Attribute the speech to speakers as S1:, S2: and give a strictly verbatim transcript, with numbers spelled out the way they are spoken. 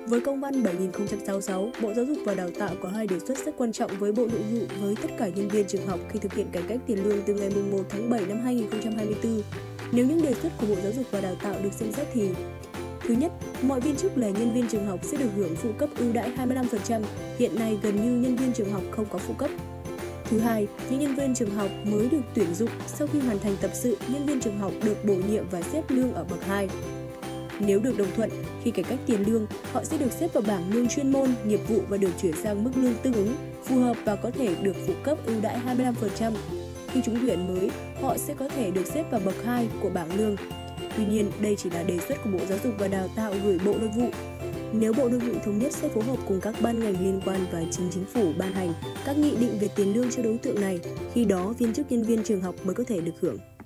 S1: Với công văn bảy nghìn không trăm sáu mươi sáu, Bộ Giáo dục và Đào tạo có hai đề xuất rất quan trọng với Bộ Nội vụ với tất cả nhân viên trường học khi thực hiện cải cách tiền lương từ ngày mùng một tháng bảy năm hai nghìn không trăm hai mươi tư. Nếu những đề xuất của Bộ Giáo dục và Đào tạo được xem xét thì: thứ nhất, mọi viên chức là nhân viên trường học sẽ được hưởng phụ cấp ưu đãi hai mươi lăm phần trăm, hiện nay gần như nhân viên trường học không có phụ cấp. Thứ hai, những nhân viên trường học mới được tuyển dụng sau khi hoàn thành tập sự, nhân viên trường học được bổ nhiệm và xếp lương ở bậc hai. Nếu được đồng thuận, khi cải cách tiền lương, họ sẽ được xếp vào bảng lương chuyên môn, nghiệp vụ và được chuyển sang mức lương tương ứng, phù hợp và có thể được phụ cấp ưu đãi hai mươi lăm phần trăm. Khi trúng tuyển mới, họ sẽ có thể được xếp vào bậc hai của bảng lương. Tuy nhiên, đây chỉ là đề xuất của Bộ Giáo dục và Đào tạo gửi Bộ Nội vụ. Nếu Bộ Nội vụ thống nhất sẽ phối hợp cùng các ban ngành liên quan và chính chính phủ ban hành các nghị định về tiền lương cho đối tượng này, khi đó viên chức nhân viên trường học mới có thể được hưởng.